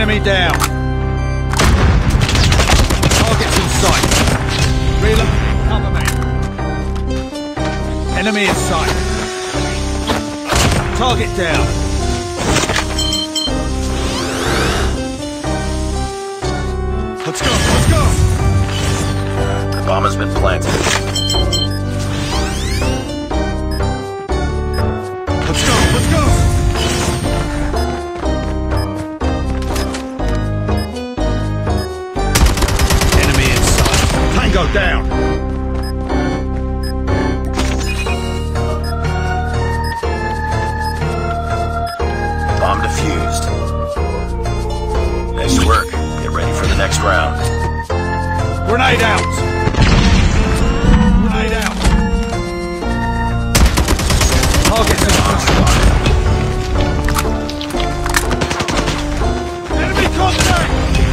Enemy down. Targets in sight. Reload. Cover me. Enemy in sight. Target down. Let's go, let's go! The bomb has been planted. Let's go, let's go! Enemy in sight. Tango down. Bomb defused. Nice work. Get ready for the next round. Grenade out! Grenade out! Targets in sight. Enemy contact!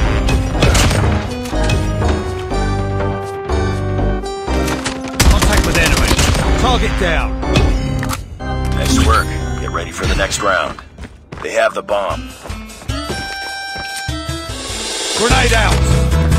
Contact with enemy. Target down. Nice work. Get ready for the next round. They have the bomb. Grenade out!